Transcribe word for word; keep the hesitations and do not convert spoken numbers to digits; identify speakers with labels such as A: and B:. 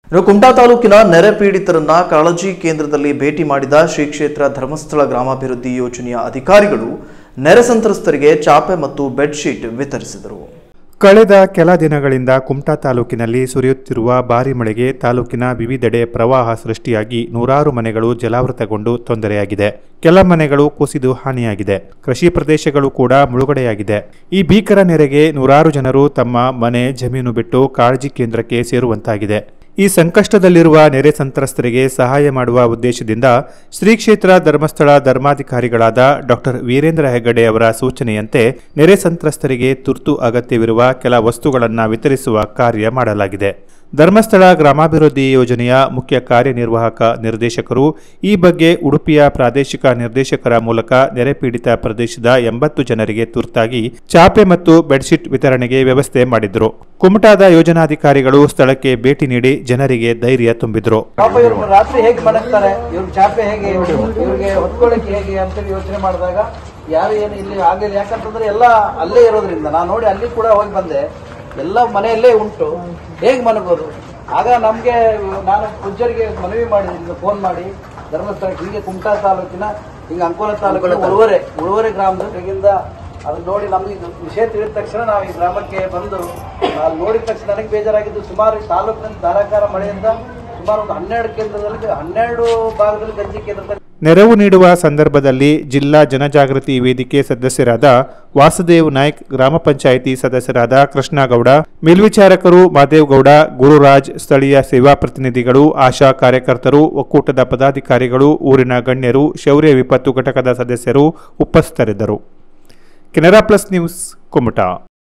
A: ಕುಮಟಾ ತಾಲೂಕಿನ ನೆರೆ ಪೀಡಿತರನ್ನ ಕಾಳಜಿ ಕೇಂದ್ರದಲ್ಲಿ ಭೇಟಿ ಮಾಡಿದ ಶ್ರೀ ಕ್ಷೇತ್ರ ಧರ್ಮಸ್ಥಳ ಗ್ರಾಮಾಭಿವೃದ್ಧಿ ಯೋಜನೆಯ ಅಧಿಕಾರಿಗಳು ನೆರೆ ಸಂತ್ರಸ್ತರಿಗೆ ಚಾಪೆ ಮತ್ತು ಬೆಡ್ಶೀಟ್ ವಿತರಿಸಿದರು.
B: ಕಳೆದ ಕೆಲ ದಿನಗಳಿಂದ ಕುಮಟಾ ತಾಲೂಕಿನಲ್ಲಿ ಸುರಿಯುತ್ತಿರುವ ಭಾರಿ ಮಳೆಗೆ ತಾಲೂಕಿನ ವಿವಿಧೆಡೆ ಪ್ರವಾಹ ಸೃಷ್ಟಿಯಾಗಿ ನೂರಾರು ಮನೆಗಳು ಜಲಾವೃತಗೊಂಡು ತೊಂದರೆಯಾಗಿದೆ. ಕೆಲ ಮನೆಗಳು ಕುಸಿದು ಹಾನಿಯಾಗಿದೆ. ಕೃಷಿ ಪ್ರದೇಶಗಳು ಕೂಡ ಮುಳುಗಡೆಯಾಗಿದೆ. ಈ ಭೀಕರ ನೆರೆಗೆ ನೂರಾರು ಜನರು ತಮ್ಮ ಮನೆ ಜಮೀನು ಬಿಟ್ಟು ಕಾಳಜಿ ಕೇಂದ್ರಕ್ಕೆ ಸೇರುವಂತಾಗಿದೆ. ಈ ಸಂಕಷ್ಟದಲ್ಲಿರುವ ನೆರೆ ಸಂತ್ರಸ್ತರಿಗೆ ಸಹಾಯ ಮಾಡುವ ಉದ್ದೇಶದಿಂದ ಶ್ರೀ ಕ್ಷೇತ್ರ ಧರ್ಮಸ್ಥಳ ಧರ್ಮಾಧಿಕಾರಿಗಳಾದ ಡಾಕ್ಟರ್ ವೀರೇಂದ್ರ ಹೆಗ್ಗಡೆ ಅವರ ಸೂಚನೆಯಂತೆ ನೆರೆ ಸಂತ್ರಸ್ತರಿಗೆ ತುರ್ತು ಅಗತ್ಯವಿರುವ ಕೆಲ ವಸ್ತುಗಳನ್ನು ವಿತರಿಸುವ ಕಾರ್ಯ ಮಾಡಲಾಗಿದೆ. ಧರ್ಮಸ್ಥಳ ಗ್ರಾಮಾಭಿವೃದ್ಧಿ ಯೋಜನೆಯ ಮುಖ್ಯ ಕಾರ್ಯನಿರ್ವಾಹಕ ನಿರ್ದೇಶಕರು ಈ ಬಗ್ಗೆ ಉಡುಪಿಯ ಪ್ರಾದೇಶಿಕ ನಿರ್ದೇಶಕರ ಮೂಲಕ ನೆರೆ ಪೀಡಿತ ಪ್ರದೇಶದ ಎಂಬತ್ತು ಜನರಿಗೆ ತುರ್ತಾಗಿ ಚಾಪೆ ಮತ್ತು ಬೆಡ್ಶೀಟ್ ವಿತರಣೆಗೆ ವ್ಯವಸ್ಥೆ ಮಾಡಿದ್ರು. ಕುಮಟಾದ ಯೋಜನಾಧಿಕಾರಿಗಳು ಸ್ಥಳಕ್ಕೆ ಭೇಟಿ ನೀಡಿ ಜನರಿಗೆ ಧೈರ್ಯ ತುಂಬಿದ್ರು.
C: ರಾತ್ರಿ ಹೇಗೆ ಮಲಗ್ತಾರೆ, ಇವ್ರ ಚಾಪೆ ಹೇಗೆ, ಇವ್ರಿಗೆ ಹೊತ್ಕೊಳ್ಳಿಕ್ಕೆ ಹೇಗೆ ಅಂತ ಯೋಚನೆ ಮಾಡಿದಾಗ ಯಾರು ಏನು ಇಲ್ಲಿ ಆಗಿಲ್ಲ. ಯಾಕಂತಂದ್ರೆ ಎಲ್ಲ ಅಲ್ಲೇ ಇರೋದ್ರಿಂದ ನಾನು ನೋಡಿ ಅಲ್ಲಿ ಕೂಡ ಹೋಗಿ ಬಂದೆ, ಎಲ್ಲ ಮನೆಯಲ್ಲೇ ಉಂಟು, ಹೇಗೆ ಮಲಗೋದು. ಆಗ ನಮ್ಗೆ ನಾನು ಪೂಜ್ಯರಿಗೆ ಮನವಿ ಮಾಡಿದ್ದೀನಿ, ಫೋನ್ ಮಾಡಿ ಧರ್ಮಸ್ಥಳಕ್ಕೆ ಹೀಗೆ ಕುಮಟಾ ತಾಲೂಕಿನ ಹಿಂಗೆ ಅಂಕೋಲ ತಾಲೂಕಿನ ಉಳುವರೆ ಉಳುವರೆ ಗ್ರಾಮದಿಂದ ಅದನ್ನ ನೋಡಿ ನಮ್ಗೆ ವಿಷಯ ತಿಳಿದ ತಕ್ಷಣ ನಾವು ಈ ಗ್ರಾಮಕ್ಕೆ ಬಂದು ನಾವು ನೋಡಿದ ತಕ್ಷಣ ನನಗೆ ಬೇಜಾರಾಗಿದ್ದು. ಸುಮಾರು ತಾಲೂಕಿನಲ್ಲಿ ಧಾರಾಕಾರ ಮಳೆಯಿಂದ ಸುಮಾರು ಒಂದು ಹನ್ನೆರಡು ಕೇಂದ್ರದಲ್ಲಿ ಹನ್ನೆರಡು ಭಾಗದಲ್ಲಿ ಗಂಜಿ ಕೇಂದ್ರದಲ್ಲಿ
B: ನೆರವು ನೀಡುವ ಸಂದರ್ಭದಲ್ಲಿ ಜಿಲ್ಲಾ ಜನಜಾಗೃತಿ ವೇದಿಕೆ ಸದಸ್ಯರಾದ ವಾಸುದೇವ್ ನಾಯ್ಕ್, ಗ್ರಾಮ ಪಂಚಾಯಿತಿ ಸದಸ್ಯರಾದ ಕೃಷ್ಣಗೌಡ, ಮೇಲ್ವಿಚಾರಕರು ಮಾದೇವಗೌಡ, ಗುರುರಾಜ್, ಸ್ಥಳೀಯ ಸೇವಾ ಪ್ರತಿನಿಧಿಗಳು, ಆಶಾ ಕಾರ್ಯಕರ್ತರು, ಒಕ್ಕೂಟದ ಪದಾಧಿಕಾರಿಗಳು, ಊರಿನ ಗಣ್ಯರು, ಶೌರ್ಯ ವಿಪತ್ತು ಘಟಕದ ಸದಸ್ಯರು ಉಪಸ್ಥಿತರಿದ್ದರು. Canara plus news, Kumta.